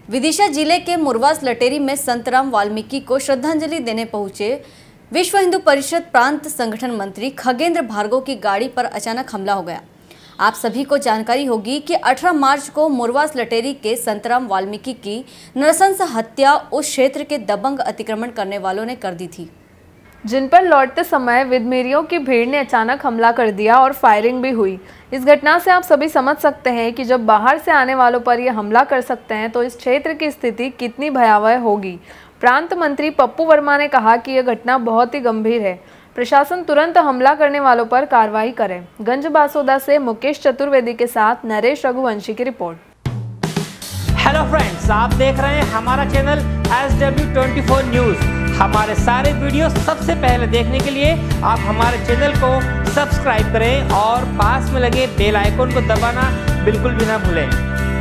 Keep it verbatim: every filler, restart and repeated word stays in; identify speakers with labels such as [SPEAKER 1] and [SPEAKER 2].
[SPEAKER 1] विदिशा जिले के मुरवास लटेरी में संत राम वाल्मीकि को श्रद्धांजलि देने पहुंचे विश्व हिंदू परिषद प्रांत संगठन मंत्री खगेंद्र भार्गव की गाड़ी पर अचानक हमला हो गया। आप सभी को जानकारी होगी कि अठारह मार्च को मुरवास लटेरी के संत राम वाल्मीकि की नृशंस हत्या उस क्षेत्र के दबंग अतिक्रमण करने वालों ने कर दी थी,
[SPEAKER 2] जिन पर लौटते समय विदमेरियों की भीड़ ने अचानक हमला कर दिया और फायरिंग भी हुई। इस घटना से आप सभी समझ सकते हैं कि जब बाहर से आने वालों पर यह हमला कर सकते हैं तो इस क्षेत्र की स्थिति कितनी भयावह होगी। प्रांत मंत्री पप्पू वर्मा ने कहा कि यह घटना बहुत ही गंभीर है, प्रशासन तुरंत हमला करने वालों पर कार्रवाई करे। गंज बासोदा से मुकेश चतुर्वेदी के साथ नरेश रघुवंशी की रिपोर्ट।
[SPEAKER 3] हेलो फ्रेंड्स, आप देख रहे हैं हमारा channel S W twenty four news. हमारे सारे वीडियो सबसे पहले देखने के लिए आप हमारे चैनल को सब्सक्राइब करें और पास में लगे बेल आइकन को दबाना बिल्कुल भी ना भूलें।